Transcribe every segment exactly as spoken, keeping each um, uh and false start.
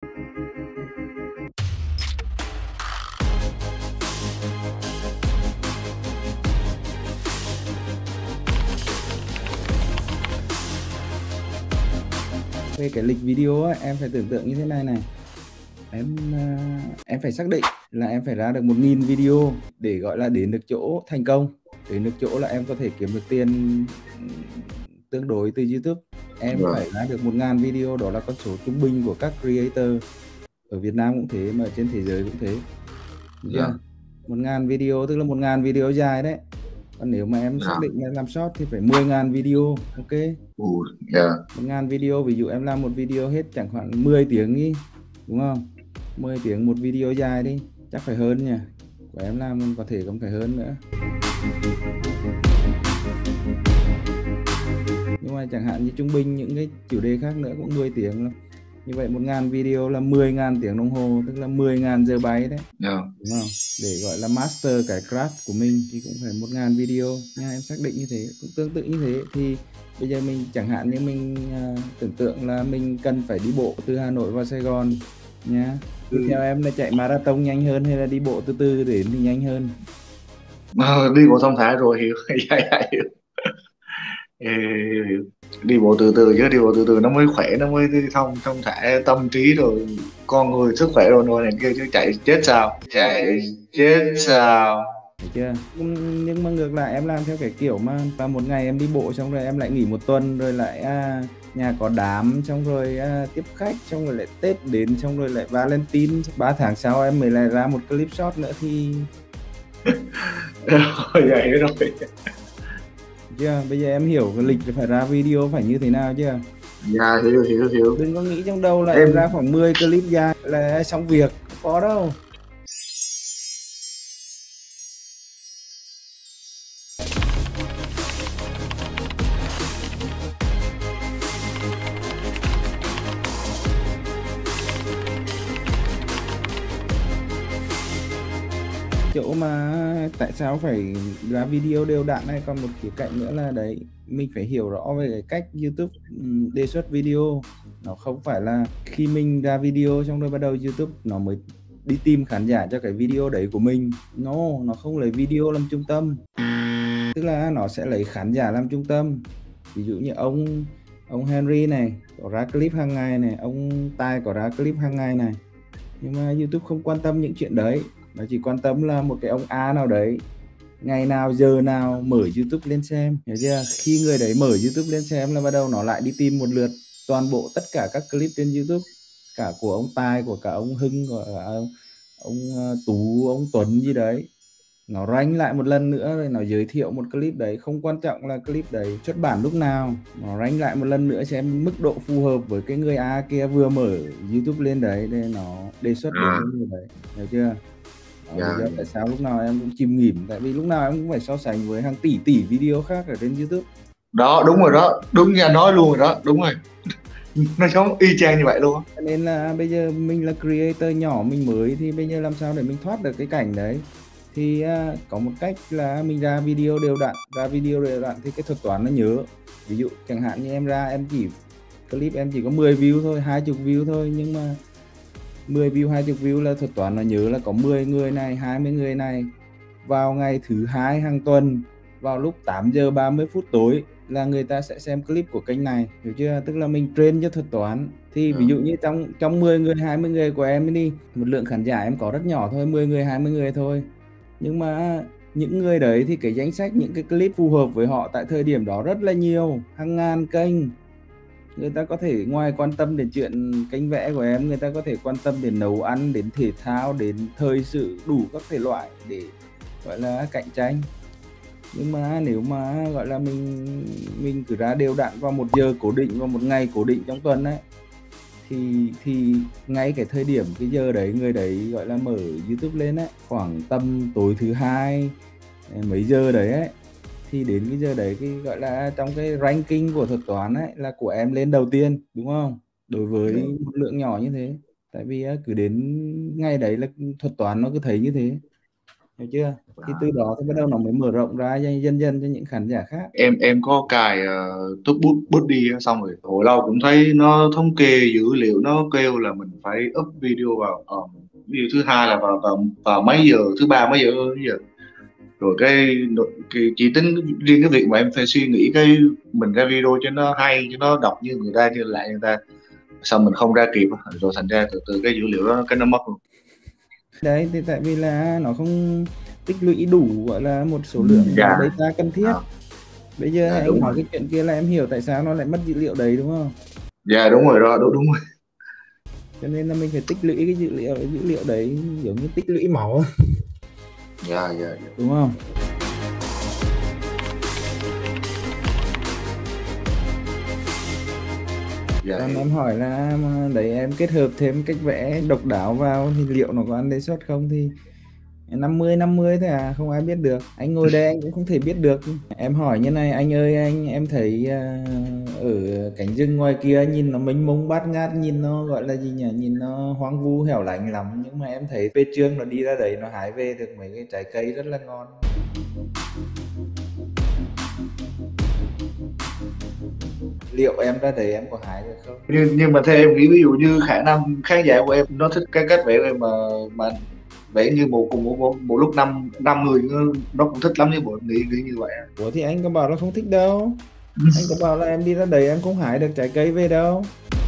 Về cái lịch video á, em phải tưởng tượng như thế này này. Em uh, em phải xác định là em phải ra được một nghìn video để gọi là đến được chỗ thành công, đến được chỗ là em có thể kiếm được tiền tương đối từ YouTube. Em Vâng. phải ra được một ngàn video, đó là con số trung bình của các creator ở Việt Nam cũng thế, mà trên thế giới cũng thế. Được chưa? Dạ. một ngàn video tức là một ngàn video dài đấy. Còn nếu mà em Dạ. xác định là làm short thì phải mười ngàn video. Ok. Ủa, dạ. một ngàn video, ví dụ em làm một video hết chẳng khoảng mười tiếng đi, đúng không? mười tiếng một video dài đi, chắc phải hơn nhỉ. Của em làm có thể cũng phải hơn nữa. Nhưng mà chẳng hạn như trung bình những cái chủ đề khác nữa cũng mười tiếng lắm. Như vậy một ngàn video là mười ngàn tiếng đồng hồ, tức là mười ngàn giờ bay đấy. Dạ. Đúng không? Để gọi là master cái craft của mình thì cũng phải một ngàn video nha. Em xác định như thế, cũng tương tự như thế. Thì bây giờ mình chẳng hạn như mình uh, tưởng tượng là mình cần phải đi bộ từ Hà Nội vào Sài Gòn nha. Thì Ừ. theo em là chạy marathon nhanh hơn hay là đi bộ từ từ đến thì nhanh hơn? Ờ, đi bộ thông thả rồi hiểu. Dạ, dạ, hiểu. Hiểu, hiểu, hiểu. Đi bộ từ từ chứ, đi bộ từ từ nó mới khỏe, nó mới thông thông thả tâm trí rồi con người sức khỏe rồi rồi này kia, chứ chạy chết sao, chạy chết sao. Được chưa? Nhưng mà ngược lại em làm theo cái kiểu mà, mà một ngày em đi bộ xong rồi em lại nghỉ một tuần, rồi lại à, nhà có đám, xong rồi à, tiếp khách, xong rồi lại Tết đến, xong rồi lại Valentine, ba tháng sau em mới lại ra một clip short nữa thì Vậy rồi. chưa? Bây giờ em hiểu cái lịch phải ra video phải như thế nào chưa? Dạ, hiểu hiểu hiểu. Đừng có nghĩ trong đầu là Em em ra khoảng mười clip dài là xong việc, không có đâu. Chỗ mà tại sao phải ra video đều đặn này, còn một khía cạnh nữa là đấy, mình phải hiểu rõ về cái cách YouTube đề xuất video. Nó không phải là khi mình ra video xong rồi bắt đầu YouTube nó mới đi tìm khán giả cho cái video đấy của mình. No, nó không lấy video làm trung tâm, tức là nó sẽ lấy khán giả làm trung tâm. Ví dụ như ông ông Henry này có ra clip hàng ngày này, ông Tài có ra clip hàng ngày này, nhưng mà YouTube không quan tâm những chuyện đấy. Nó chỉ quan tâm là một cái ông A nào đấy ngày nào giờ nào mở YouTube lên xem, hiểu chưa? Khi người đấy mở YouTube lên xem là bắt đầu nó lại đi tìm một lượt toàn bộ tất cả các clip trên YouTube, cả của ông Tài, của cả ông Hưng, của cả ông, ông Tú, ông Tuấn gì đấy. Nó rank lại một lần nữa rồi nó giới thiệu một clip đấy, không quan trọng là clip đấy xuất bản lúc nào, nó rank lại một lần nữa xem mức độ phù hợp với cái người A kia vừa mở YouTube lên đấy, để nó đề xuất đến cái người đấy, hiểu chưa? Đó, Dạ. lý do tại sao lúc nào em cũng chìm nghỉm, tại vì lúc nào em cũng phải so sánh với hàng tỷ tỷ video khác ở trên YouTube. Đó, đúng rồi đó, đúng nha, nói luôn rồi đó, đúng rồi. Nó giống y chang như vậy luôn. Cho nên là bây giờ mình là creator nhỏ, mình mới, thì bây giờ làm sao để mình thoát được cái cảnh đấy? Thì uh, có một cách là mình ra video đều đặn, ra video đều đặn thì cái thuật toán nó nhớ. Ví dụ chẳng hạn như em ra em chỉ clip em chỉ có mười view thôi, hai mươi view thôi, nhưng mà mười view, hai mươi view là thuật toán nó nhớ là có mười người này, hai mươi người này vào ngày thứ hai hàng tuần vào lúc tám giờ ba mươi phút tối là người ta sẽ xem clip của kênh này, hiểu chưa? Tức là mình train cho thuật toán. Thì ví dụ như trong trong mười người, hai mươi người của em đi, một lượng khán giả em có rất nhỏ thôi, mười người, hai mươi người thôi, nhưng mà những người đấy thì cái danh sách những cái clip phù hợp với họ tại thời điểm đó rất là nhiều, hàng ngàn kênh. Người ta có thể ngoài quan tâm đến chuyện kênh vẽ của em, người ta có thể quan tâm đến nấu ăn, đến thể thao, đến thời sự, đủ các thể loại để gọi là cạnh tranh. Nhưng mà nếu mà gọi là mình mình cứ ra đều đặn vào một giờ cố định, vào một ngày cố định trong tuần ấy, thì thì ngay cái thời điểm cái giờ đấy người đấy gọi là mở YouTube lên ấy, khoảng tầm tối thứ hai mấy giờ đấy ấy, thì đến cái giờ đấy cái gọi là trong cái ranking của thuật toán ấy là của em lên đầu tiên, đúng không? Đối với một lượng nhỏ như thế, tại vì cứ đến ngày đấy là thuật toán nó cứ thấy như thế, hiểu chưa? Thì À, từ đó thì bắt đầu nó mới mở rộng ra dần dần dần cho những khán giả khác. em em có cài uh, tốt bút bút đi á, xong rồi hồi lâu cũng thấy nó thống kê dữ liệu, nó kêu là mình phải up video vào ờ, ví dụ thứ hai là vào vào, vào mấy giờ, thứ ba mấy giờ, mấy giờ rồi cái, nội- cái chỉ tính riêng cái việc mà em phải suy nghĩ cái mình ra video cho nó hay, cho nó đọc như người ta, cho lại người ta, xong mình không ra kịp á, rồi thành ra từ từ cái dữ liệu đó cái nó mất luôn. Đấy thì tại vì là nó không tích lũy đủ gọi là một số Ừ, lượng dạ. data cần thiết. À, Bây giờ dạ anh đúng nói rồi, cái chuyện kia là em hiểu tại sao nó lại mất dữ liệu đấy đúng không? dạ đúng rồi đó, đúng, đúng rồi. Cho nên là mình phải tích lũy cái dữ liệu, cái dữ liệu đấy giống như tích lũy máu Dạ dạ dạ. đúng không? Dạ Còn hiểu. em hỏi là mà đấy em kết hợp thêm cách vẽ độc đáo vào thì liệu nó có ăn đề xuất không, thì năm mươi năm mươi thôi à, không ai biết được. Anh ngồi đây anh cũng không thể biết được. Em hỏi như này, anh ơi anh, em thấy à, ở cánh rừng ngoài kia nhìn nó mênh mông bát ngát, nhìn nó gọi là gì nhỉ, nhìn nó hoang vu hẻo lánh lắm, nhưng mà em thấy Pê Trương nó đi ra đấy nó hái về được mấy cái trái cây rất là ngon. Liệu em ra đấy em có hái được không? nhưng nhưng mà theo em nghĩ, ví dụ như khả năng khán giả của em nó thích cái cách vẽ của em, mà mà vẽ như một cùng một, một, một lúc năm năm người nó, nó cũng thích lắm, như bộ em nghĩ nghĩ như vậy. Ủa thì anh có bảo là không thích đâu, anh có bảo là em đi ra đấy em không hái được trái cây về đâu.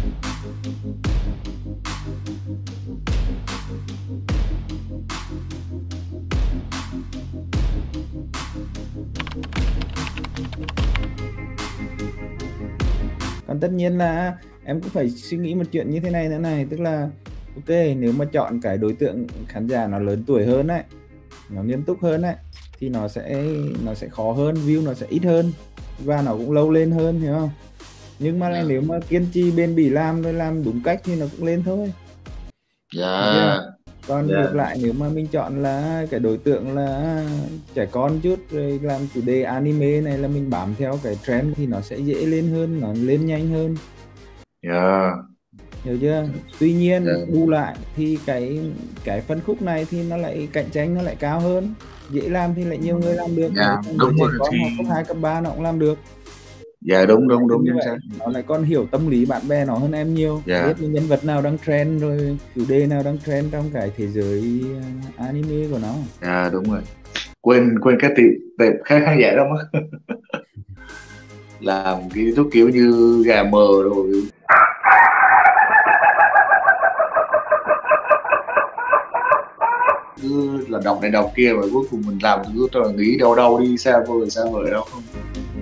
Còn tất nhiên là em cũng phải suy nghĩ một chuyện như thế này nữa này, tức là ok, nếu mà chọn cái đối tượng khán giả nó lớn tuổi hơn ấy, nó nghiêm túc hơn ấy, thì nó sẽ nó sẽ khó hơn, view nó sẽ ít hơn và nó cũng lâu lên hơn, hiểu không? Nhưng mà là Dạ nếu mà kiên trì bền bỉ làm rồi làm đúng cách thì nó cũng lên thôi, hiểu chưa? dạ Còn dạ ngược lại nếu mà mình chọn là cái đối tượng là trẻ con chút rồi làm chủ đề anime này, là mình bám theo cái trend thì nó sẽ dễ lên hơn, nó lên nhanh hơn, dạ hiểu chưa? Tuy nhiên dạ bù lại thì cái cái phân khúc này thì nó lại cạnh tranh nó lại cao hơn, dễ làm thì lại nhiều người làm được đấy, dạ còn với đúng trẻ rồi. con Thì hoặc cấp hai cấp ba nó cũng làm được. dạ đúng đúng Thế đúng, như chính vậy xác. nó lại còn hiểu tâm lý bạn bè nó hơn em nhiều, Dạ biết những nhân vật nào đang trend rồi chủ đề nào đang trend trong cái thế giới uh, anime của nó. dạ đúng rồi, quên quên cái tiệm tệp khán khán giả đó mất. Làm cái thứ kiểu như gà mờ rồi, cứ là đọc này đọc kia, rồi cuối cùng mình làm cứ toàn nghĩ đâu đâu đi xa vời xa vời đâu không.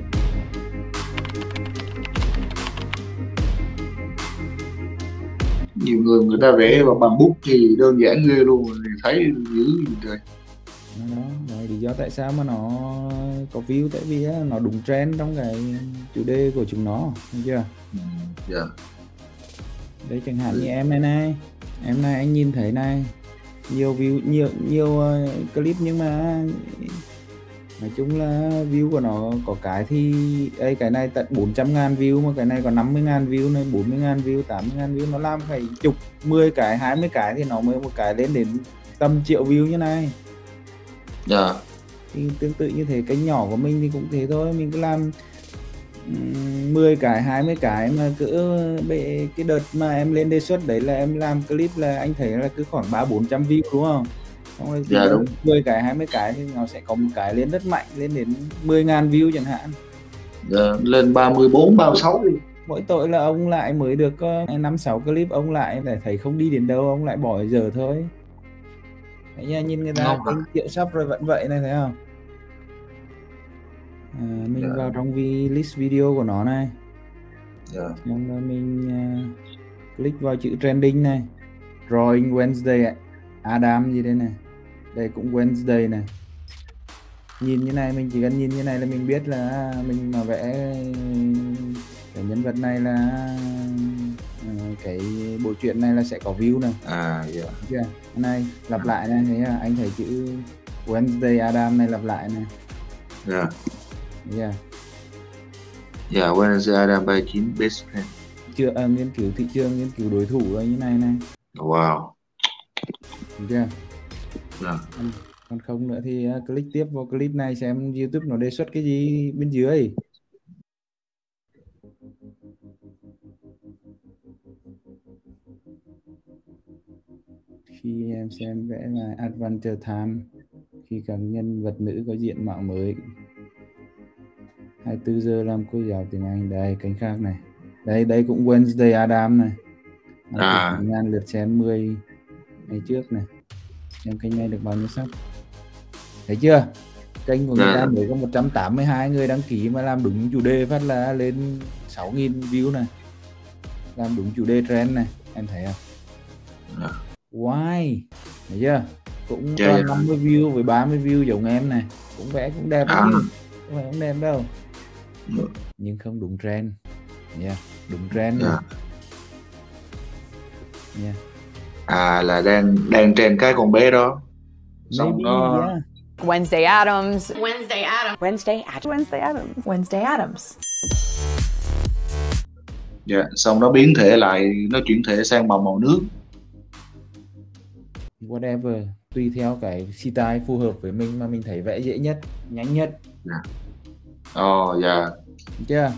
Nhiều người người ta vẽ bằng bằng bút thì đơn giản ghê luôn, thì thấy dữ gì trời. Đó, đó là lý do tại sao mà nó có view, tại vì á, nó đúng trend trong cái chủ đề của chúng nó, thấy chưa? Ừ, dạ Đấy chẳng hạn như em này này, em này anh nhìn thấy này, nhiều view, nhiều nhiều uh, clip, nhưng mà nói chung là view của nó có cái thì đây, cái này tận bốn trăm ngàn view, mà cái này có năm mươi ngàn view này, bốn mươi ngàn view, tám mươi ngàn view, nó làm phải chục, mười cái, hai mươi cái thì nó mới một cái lên đến tầm triệu view như này. dạ Thì tương tự như thế, kênh nhỏ của mình thì cũng thế thôi, mình cứ làm um, mười cái, hai mươi cái, mà cứ bệ, cái đợt mà em lên đề xuất đấy là em làm clip là anh thấy là cứ khoảng ba bốn trăm view đúng không? Xong rồi dạ đúng. mười cái, hai mươi cái thì nó sẽ có một cái lên rất mạnh, lên đến mười ngàn view chẳng hạn. Dạ, lên ba mươi bốn ba mươi sáu đi. Mỗi tội là ông lại mới được có năm sáu clip, ông lại để thấy không đi đến đâu, ông lại bỏ giờ thôi. Thấy nha, nhìn người ta Không hả? kênh triệu sub rồi vẫn vậy này, thấy không? À, mình Dạ vào trong vi list video của nó này, dạ xong rồi mình uh, click vào chữ trending này, drawing Wednesday Adam gì đây này, đây cũng Wednesday này. Nhìn như này, mình chỉ cần nhìn như này là mình biết là mình mà vẽ cái nhân vật này là uh, cái bộ truyện này là sẽ có view này. à dạ Chưa? Cái này lặp lại này, thấy à? Anh thấy chữ Wednesday Adam này lặp lại này. dạ Thấy chưa? dạ Wednesday Adam ba chín best friend. Chưa à, nghiên cứu thị trường, nghiên cứu đối thủ rồi như này này. Wow. Thấy chưa? Dạ Còn không nữa thì uh, click tiếp vào clip này xem YouTube nó đề xuất cái gì bên dưới. Khi em xem vẽ là Adventure Time, khi các nhân vật nữ có diện mạo mới. hai mươi tư giờ làm cô giáo tiếng Anh. Đây kênh khác này. Đây đây cũng Wednesday Adam này. À. chín ngàn lượt xem mười ngày trước này. Xem kênh này được bao nhiêu sub. Thấy chưa? Kênh của người ta mới có một trăm tám mươi hai người đăng ký mà làm đúng chủ đề phát là lên sáu nghìn view này. Làm đúng chủ đề trend này, em thấy không? À. Why? Thấy chưa? Cũng yeah, toàn yeah. năm mươi view với ba mươi view giống em này. Cũng vẽ cũng đẹp à. Chứ không phải không đẹp đâu. Yeah. Nhưng không đúng trend. Yeah. Đúng trend yeah. Yeah. À là đang đang trend cái con bé đó. Xong Maybe, nó yeah. Wednesday Adams. Wednesday Adams. Wednesday Adams. Wednesday Adams. Wednesday Adams. Dạ, yeah. Xong nó biến thể lại, nó chuyển thể sang màu màu nước. Whatever, tùy theo cái style phù hợp với mình mà mình thấy vẽ dễ nhất, nhanh nhất. Dạ. Ồ, oh, dạ. Yeah. Được chưa?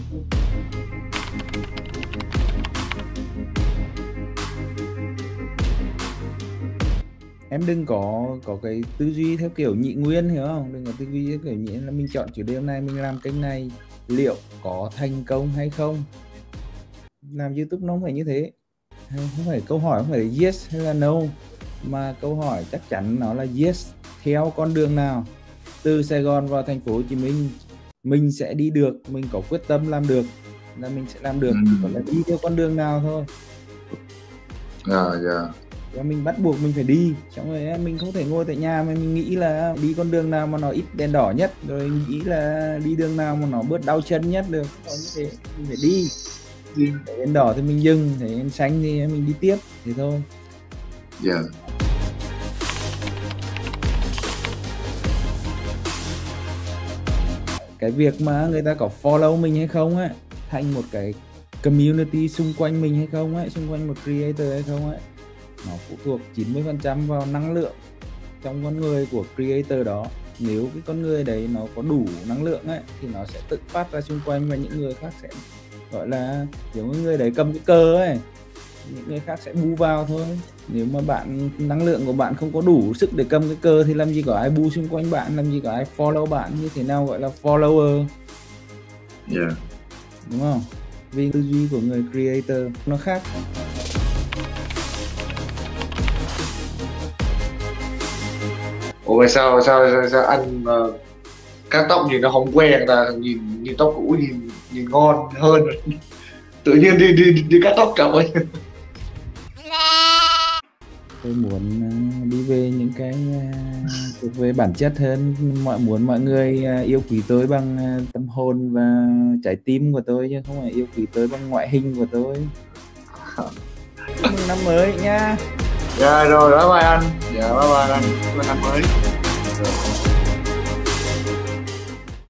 Em đừng có có cái tư duy theo kiểu nhị nguyên, hiểu không? Đừng có tư duy theo kiểu nhị là mình chọn chủ đề hôm nay mình làm kênh này liệu có thành công hay không. Làm YouTube nó không phải như thế. Không phải câu hỏi không phải là yes hay là no, mà câu hỏi chắc chắn nó là yes. Theo con đường nào từ Sài Gòn vào thành phố Hồ Chí Minh mình sẽ đi được, mình có quyết tâm làm được là mình sẽ làm được. Ừ. Còn là đi theo con đường nào thôi. Dạ, dạ. Và mình bắt buộc mình phải đi, xong rồi mình không thể ngồi tại nhà mà mình nghĩ là đi con đường nào mà nó ít đèn đỏ nhất, rồi nghĩ là đi đường nào mà nó bớt đau chân nhất được. Còn như thế mình phải đi. Thấy đèn đỏ thì mình dừng, thấy đèn xanh thì mình đi tiếp, thế thôi. Dạ. Yeah. Cái việc mà người ta có follow mình hay không á, thành một cái community xung quanh mình hay không ấy, xung quanh một creator hay không ấy, nó phụ thuộc chín mươi phần trăm vào năng lượng trong con người của creator đó. Nếu cái con người đấy nó có đủ năng lượng ấy thì nó sẽ tự phát ra xung quanh và những người khác sẽ gọi là giống như người đấy cầm cái cờ ấy, những người khác sẽ bu vào thôi. Nếu mà bạn năng lượng của bạn không có đủ sức để cầm cái cờ thì làm gì có ai bu xung quanh bạn, làm gì có ai follow bạn, như thế nào gọi là follower. Yeah. Đúng không? Vì tư duy của người creator nó khác. Ủa sao sao sao, sao anh uh, cắt tóc nhìn nó không quen ta, nhìn nhìn tóc cũ nhìn nhìn ngon hơn. Tự nhiên đi đi đi cắt tóc cậu ấy. Tôi muốn uh, đi về những cái thuộc uh, về bản chất hơn, mọi muốn mọi người uh, yêu quý tôi bằng uh, tâm hồn và trái tim của tôi chứ không phải yêu quý tôi bằng ngoại hình của tôi. Mừng năm mới nha. Dạ rồi, bye bye anh. Dạ bye bye anh. Mừng năm mới.